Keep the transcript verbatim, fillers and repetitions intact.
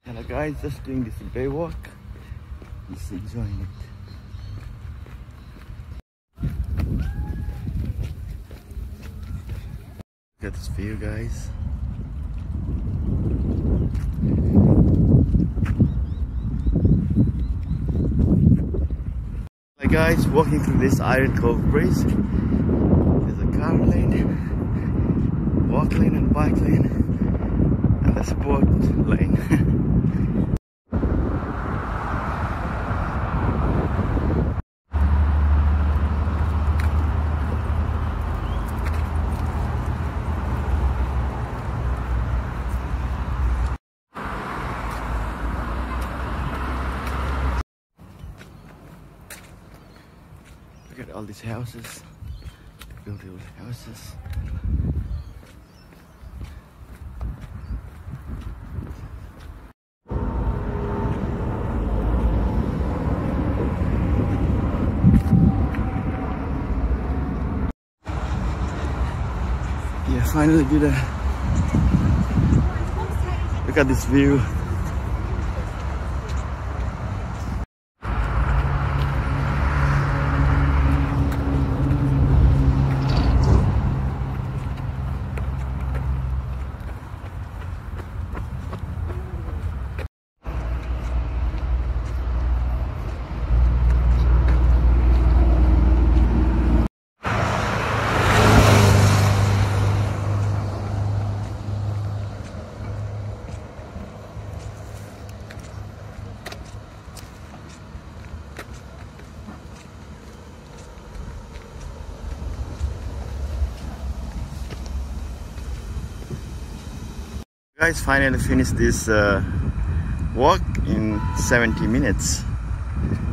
Hello guys, just doing this bay walk. Just enjoying it. Look at this view, guys. Hi guys, walking through this Iron Cove Bridge. There's a car lane, walk lane and bike lane, and a sport lane. Look at all these houses, beautiful houses. Yeah, finally did a look at this view. Guys, finally finished this uh, walk in seventy minutes.